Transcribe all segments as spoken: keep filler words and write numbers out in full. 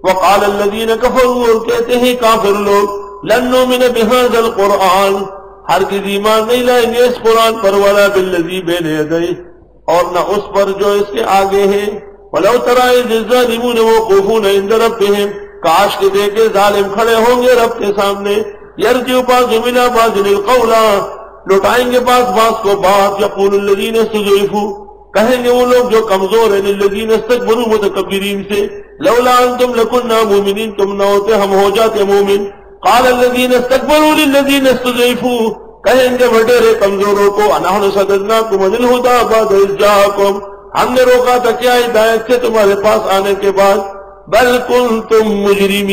وقال الذین کفروا، اور کہتے ہیں کافر لوگ، لن نؤمن بهذا القرآن، ہرگز ایمان نہیں لائیں گے اس قرآن پر، ولا بالذی بین یدیہ، اور نہ اس پر جو اس کے آگے ہے، ولو تری اذ الظالمون موقوفون عند ربهم، کاش کے دیکھے ظالم کھڑے ہوں گے رب کے سامنے، یرجع بعضهم الى بعض القول، لوٹائیں گے بعض بعض کو بات، یقول الذین استضعفوا، کہیں گے وہ لوگ جو کمزور ہیں، للذین استکبروا، متکبرین سے، لولا انتم لکنا مومنین، تم نہ ہوتے ہم ہو جاتے مومن، قال الذین استکبروا للذین استضعفوا، کہیں گے وڈیرے کمزوروں کو، انحن صددناکم عن الہدی بعد اذ جاءکم، ہم نے روکا تھا کیا ہدایت سے تمہارے پاس آنے کے بعد، بل کنتم مجرمین،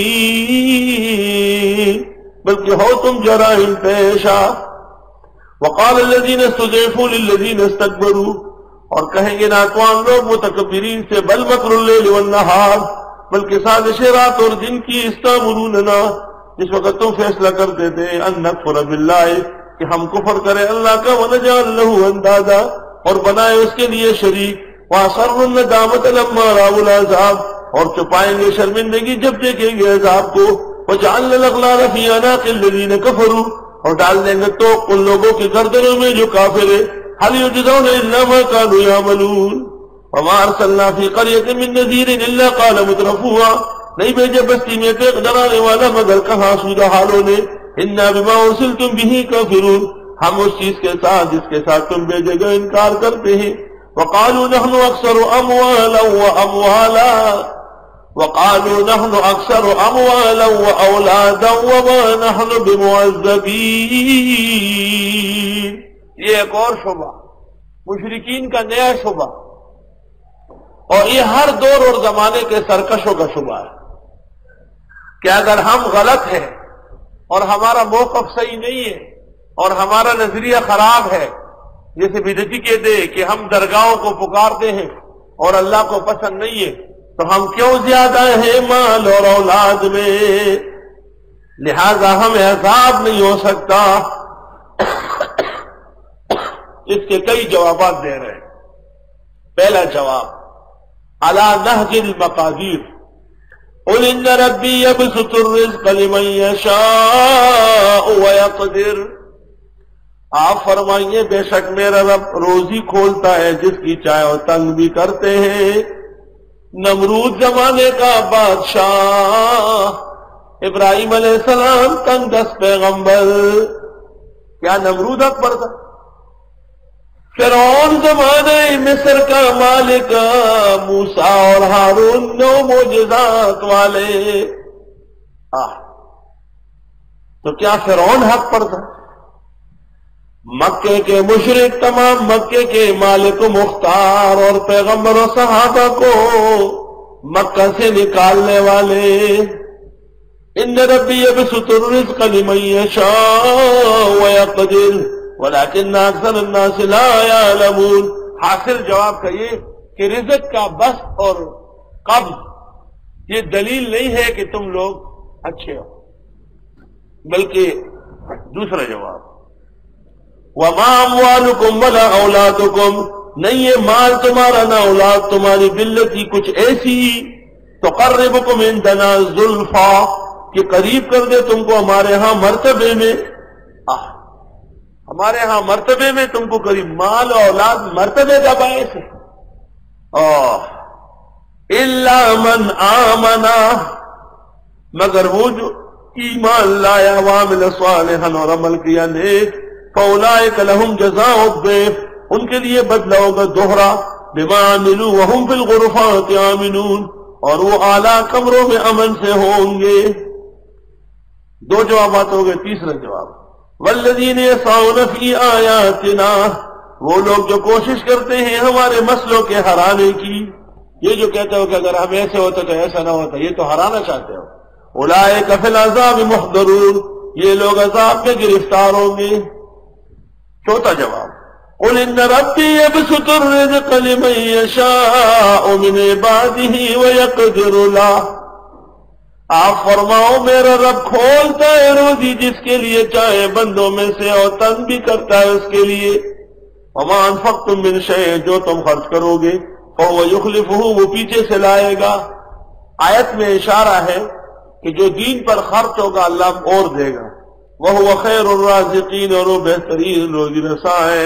بلکہ ہو تم جرائم پیشہ، وقال الذین استضعفوا للذین استکبروا، اور کہیں گے ناتوان لوگ متکبرین سے، بل مکر اللیل والنہار، بلکہ سازش رات اور دن کی، استامروننا، جس وقت تم فیصلہ کرتے تھے، ان نکفر باللہ، کہ ہم کفر کریں اللہ کا، ونجعل لہ اندادا، اور بنائے اس کے لیے شریک، واسروا الندامۃ لما رأوا العذاب، اور چھپائیں گے شرمندگی جب دیکھیں گے عذاب کو، وجعلنا الاغلال فی عناق الذین کفروا، اور ڈال دیں گے تو ان لوگوں کے گردنوں میں جو کافر ہیں، هل یجزون الا ما كانوا يعملون، وما ارسلنا فی قریۃ من نذیر الا قال مترفوها، نہیں بھیجے بستی میں ایک ڈرانے والا مگر کہا سودہ حالوں نے، انا بما ارسلتم به کافرون، ہم اس چیز کے ساتھ جس کے ساتھ تم بھیجے گئے انکار کرتے ہیں، وقالوا نحن اکثر اموالا واموالا، وقالوا نحن اکثر اموالا واولادا وما نحن بمعذبین، یہ ایک اور شبہ، مشرکین کا نیا شبہ، اور یہ ہر دور اور زمانے کے سرکشوں کا شبہ ہے کہ اگر ہم غلط ہیں اور ہمارا موقف صحیح نہیں ہے اور ہمارا نظریہ خراب ہے، جیسے بدعتی کہتے ہیں کہ ہم درگاہوں کو پکارتے ہیں اور اللہ کو پسند نہیں ہے، تو ہم کیوں زیادہ ہیں مال اور اولاد میں، لہذا ہمیں عذاب نہیں ہو سکتا۔ اس کے کئی جوابات دے رہے ہیں۔ پہلا جواب علی نہج المقادیر، قل ان ربی یبسط الرزق لمن یشاء ویقدر، آپ فرمائیے بے شک میرا رب روزی کھولتا ہے جس کی چاہے اور تنگ بھی کرتے ہیں۔ نمرود زمانے کا بادشاہ، ابراہیم علیہ السلام تنگ دست پیغمبر، کیا نمرود اکبر تھا؟ فرعون زمانے مصر کا مالک، موسیٰ اور ہارون نو معجزات والے، آہ تو کیا فرعون حق پر تھا؟ مکے کے مشرک تمام مکے کے مالک و مختار اور پیغمبر و صحابہ کو مکہ سے نکالنے والے، ان ربی یبسط الرزق لمن یشاء ویقدر ولكن اکثر الناس لا يعلمون۔ حاصل جواب کا یہ کہ رزق کا بسط اور قبض یہ دلیل نہیں ہے کہ تم لوگ اچھے ہو، بلکہ دوسرا جواب وما اموالکم ولا اولادکم، نہیں یہ مال تمہارا نہ اولاد تمہاری، باللتی کچھ ایسی تقربکم عندنا زلفا کہ قریب کر دے تم کو ہمارے ہاں مرتبے میں، آہ ہمارے ہاں مرتبے میں تم کو قریب، مال اور اولاد مرتبے کا باعث ہے۔ اوہ الا من آمنا، مگر وہ جو ایمان لایا، وعمل صالحا اور عمل کیا نیک، فاولئک لہم جزاء الضعف، ان کے لیے بدلہ ہوگا دوہرا، بما عملوا وہم فی الغرفات آمنون، اور وہ اعلیٰ کمروں میں امن سے ہوں گے۔ دو جوابات ہو گئے، تیسرا جواب والذین یسعون فی آیاتنا، وہ لوگ جو کوشش کرتے ہیں ہمارے مسئلوں کے ہرانے کی، یہ جو کہتے ہو کہ اگر ہم ایسے ہوتے تو ایسا نہ ہوتا، یہ تو ہرانا چاہتے ہو، اولئک فی العذاب محضرون، یہ لوگ عذاب میں گرفتار ہوں گے۔ چوتھا جواب قل ان ربی یبسط الرزق لمن یشاء من عبادہ ویقدر له، آپ فرماؤ میرا رب کھولتا ہے روزی جس کے لیے چاہے بندوں میں سے، اور تنگ بھی کرتا ہے اس کے لیے۔ وما انفقتم من شیء، جو تم خرچ کرو گے فهو یخلفہ، وہ پیچھے سے لائے گا۔ آیت میں اشارہ ہے کہ جو دین پر خرچ ہوگا اللہ اور دے گا، وہ خیر الرازقین، اور وہ بہترین روزی رساں ہے۔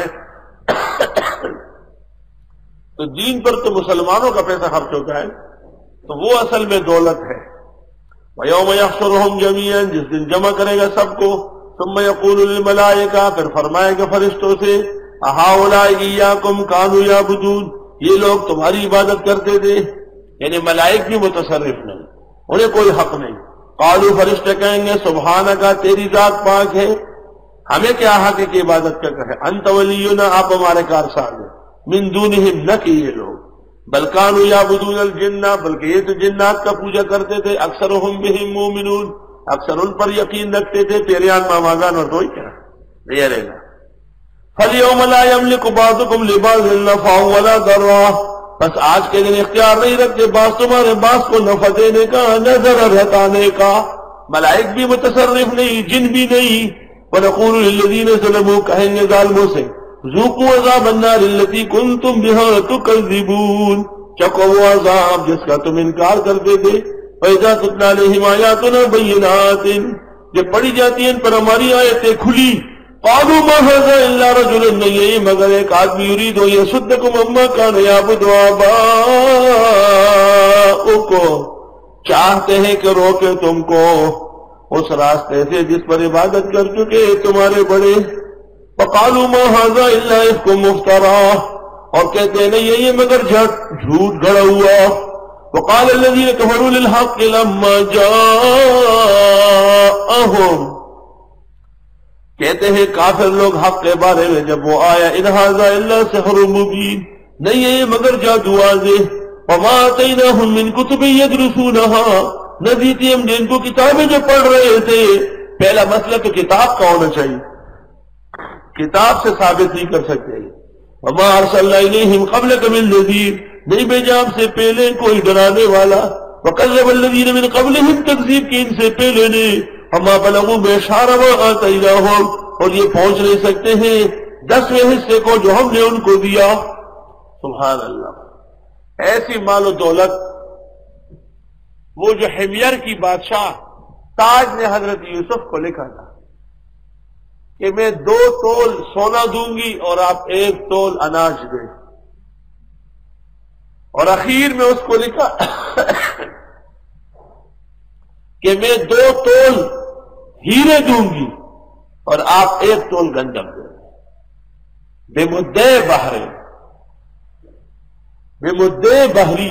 تو دین پر تو مسلمانوں کا پیسہ خرچ ہوتا ہے، تو وہ اصل میں دولت ہے۔ وَيَوْمَ يَحْشُرُهُمْ جَمِيعًا، جس دن جمع کرے گا سب کو، ثُمَّ يَقُولُ لِلْمَلَائِكَةِ، پھر فرمائے گا فرشتوں سے، أَهَٰؤُلَاءِ إِيَّاكُمْ كَانُوا يَعْبُدُونَ، یہ لوگ تمہاری عبادت کرتے تھے، یعنی ملائک بھی متصرف نہیں، انہیں کوئی حق نہیں۔ قالوا، فرشتے کہیں گے، سبحانک، تیری ذات پاک ہے، ہمیں کیا حق ہے کہ عبادت کا کرے، انت ولینا، آپ ہمارے کارساز ہیں، من دونہم، نہ کہ یہ لوگ، بل کانوا یعبدون الجن، بلکہ یہ تو جنات کا پوجا کرتے تھے، اکثرہم بہم مومنون، اکثر ان پر یقین رکھتے تھے، پیریان ماماگان اور دوئی کیا یہ رہے گا۔ فَالْيَوْمَ لَا يَمْلِكُ بَعْضُكُمْ لِبَعْضٍ نَفْعًا وَلَا ضَرًّا، بس آج کے دن اختیار نہیں رکھتے بعض تمہارے بعض کو نفع دینے کا، نہ ضرر ہٹانے کا، ملائک بھی متصرف نہیں، جن بھی نہیں۔ وَنَقُولُ لِلَّذِينَ ظَلَمُوا، کہیں گے ظالموں سے، ذُوقُوا عَذَابَ النَّارِ الَّتِي كُنتُمْ بِهَا تُكَذِّبُونَ، چکو وہ عذاب جس کا تم انکار کرتے تھے۔ وَإِذَا تُتْلَىٰ عَلَيْهِمْ آيَاتُنَا بَيِّنَاتٍ، جب پڑھی جاتی ہیں ان پر ہماری آیتیں کھلی، قالوا ما هذا الا رجل، نہیں مگر ایک آدمی یرید یصدکم عما کان یعبد آباؤکم، چاہتے ہیں کہ روکے تم کو اس راستے سے جس پر عبادت کر چکے تمہارے بڑے۔ فقالوا ما هذا الا افک مفترا، اور کہتے ہیں نہیں یہ مگر جھٹ جھوٹ گڑا ہوا۔ وقال الذين كفروا للحق لما جاءهم، کہتے ہیں کافر لوگ حق کے بارے میں جب وہ آیا، ان ھذا الا سحر مبین، نہیں ہے یہ مگر جادو واضح۔ وما آتیناہم من کتب یدرسونھا، نہ دی تھی ہم جن کو کتابیں جو پڑھ رہے تھے۔ پہلا مسئلہ تو کتاب کا ہونا چاہیے، کتاب سے ثابت نہیں کر سکتے۔ وما ارسلنا الیہم قبلک من نذیر، نہیں بھیجا ہم سے پہلے کوئی ڈرانے والا۔ وکذب الذین من قبلہم، تکذیب کی ان سے پہلے نے۔ وما بلغوا بشارہ ما آتیناہم، اور یہ پہنچ نہیں سکتے ہیں دسویں حصے کو جو ہم نے ان کو دیا۔ سبحان اللہ، ایسی مال و دولت، وہ جو حمیر کی بادشاہ تاج نے حضرت یوسف کو لکھا تھا کہ میں دو تول سونا دوں گی اور آپ ایک تول اناج دیں، اور اخیر میں اس کو لکھا کہ میں دو تول ہیرے دوں گی اور آپ ایک تول گندم دیں، بے مدے بحرے، بے مدے بحری،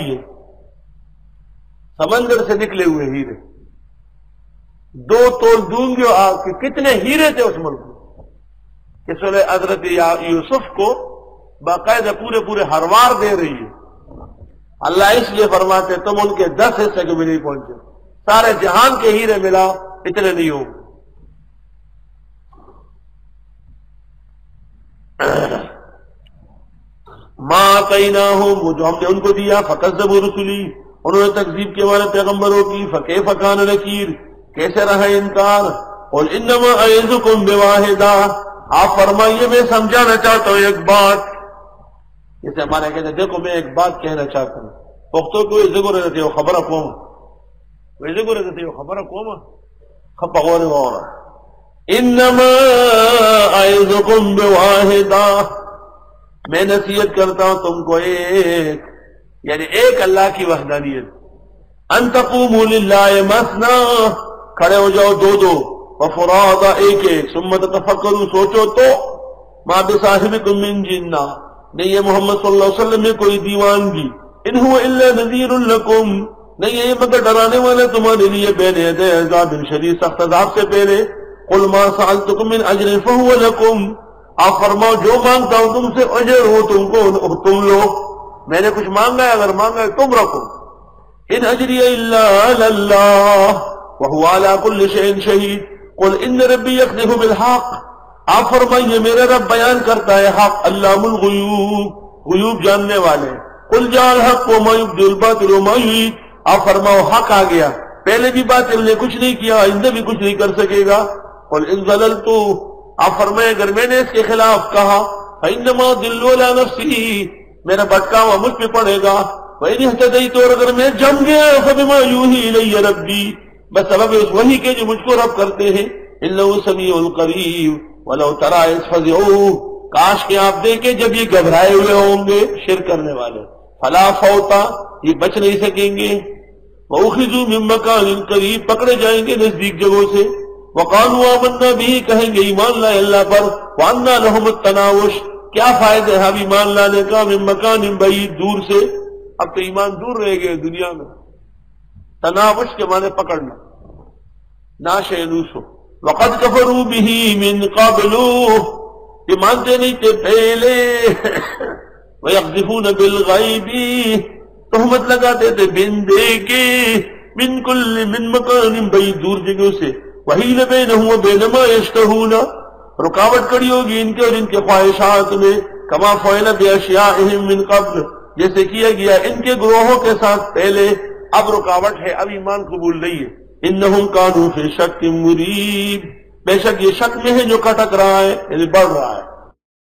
سمندر سے نکلے ہوئے ہیرے، دو تول دوں گی۔ اور آپ کے کتنے ہیرے تھے اس ملک میں کہ سورہ حضرت یوسف کو باقاعدہ پورے پورے ہروار دے رہی ہے۔ اللہ اس لیے فرماتے تم ان کے دس حصے کو بھی نہیں پہنچے، سارے جہان کے ہیرے ملا اتنے نہیں ہوں۔ ما آتیناہم، وہ جو ہم نے ان کو دیا، فکذبوا رسلی، انہوں نے تکذیب کی ہمارے پیغمبروں کی، فکیف کان نکیر، کیسے رہا انکار۔ قل انما اعظکم بواحدہ، آپ فرمائیے میں سمجھانا چاہتا ہوں ایک بات، جسے ہمارے کہتے ہیں دیکھو میں ایک بات کہنا چاہتا ہوں، پختو کو یہ ذکر رہتے ہو خبر قوم، وہ ذکر رہتے ہو خبر قوم خبر غور غور انما اعظکم بواحدہ، میں نصیحت کرتا ہوں تم کو ایک، یعنی ایک اللہ کی وحدانیت، ان تقوموا للہ مثنی، کھڑے ہو جاؤ دو دو، وفرادا ایک ایک، ثم تتفکروا سوچو تو، ما بصاحبکم من جنہ، نہیں ہے محمد صلی اللہ علیہ وسلم میں کوئی دیوانگی، ان هو الا نذیر لکم، نہیں ہے یہ مگر ڈرانے والا تمہارے لیے بین یدی عذاب شدید، سخت عذاب سے پہلے۔ قل ما سألتکم من اجر فهو لکم، آپ فرماؤ جو مانگتا ہوں تم سے اجر ہو تم کو تم لو، میں نے کچھ مانگا ہے اگر مانگا ہے تم رکھو۔ ان اجری الا علی اللہ وهو علی کل شیء شہید، قل ان ربی یقذف بالحق، آپ فرمائیے میرا رب بیان کرتا ہے حق، علام الغیوب، غیوب جاننے والے۔ قل جاء الحق وما یبدی الباطل وما یعید، آپ فرماؤ حق آ گیا، پہلے بھی باطل نے کچھ نہیں کیا آئندہ بھی کچھ نہیں کر سکے گا۔ قل ان ضللت، آپ فرمائے اگر میں نے اس کے خلاف کہا، فإنما ضل علی نفسی، میرا بھٹکا ہوا مجھ پہ پڑے گا، وَإِنِ اهْتَدَيْتُ، اور اگر میں جم گیا فَبِمَا يُوحِي إِلَيَّ رَبِّي، بس سبب اس وحی کے جو مجھ کو رب کرتے ہیں، إِنَّهُ سَمِيعٌ قَرِيبٌ وَلَوْ تَرَىٰ إِذْ فَزِعُوا، کاش کہ آپ دیکھیں جب یہ گھبرائے ہوئے ہوں گے شرک کرنے والے، فَلَا فَوْتَ، یہ بچ نہیں سکیں گے، وَأُخِذُوا مِن مَّكَانٍ قَرِيبٍ، پکڑے جائیں گے نزدیک جگہوں سے، وَقَالُوا آمَنَّا بِهِ، کہیں گے ایمان لائے اللہ پر، وَأَنَّىٰ لَهُمُ التَّنَاوُشُ، کیا فائدہ ہے اب ایمان لانے کا، من مکان بعید، دور سے، اب تو ایمان دور رہ گئے دنیا میں۔ تناوش کے معنی پکڑنا، ناشینوس ہو۔ وَقَدْ كَفَرُوا بِهِ مِن قَبْلُ، یہ مانتے نہیں تھے پہلے، وَيَقْذِفُونَ بِالْغَيْبِ، تہمت لگاتے تھے بن دے کے، من کل من مکان بعید، دور جگہوں سے، وَحِيلَ بَيْنَهُمْ وَبَيْنَ مَا يَشْتَهُونَ، رکاوٹ کڑی ہوگی ان کے اور ان کے خواہشات میں، کما فعل بِأَشْيَاءِهِمْ من قبل، جیسے کیا گیا ان کے گروہوں کے ساتھ پہلے، اب رکاوٹ ہے، اب ایمان قبول نہیں ہے۔ انہم کانوا فی شک مریب، بے شک یہ شک میں ہے جو کھٹک رہا ہے، یعنی بڑھ رہا ہے۔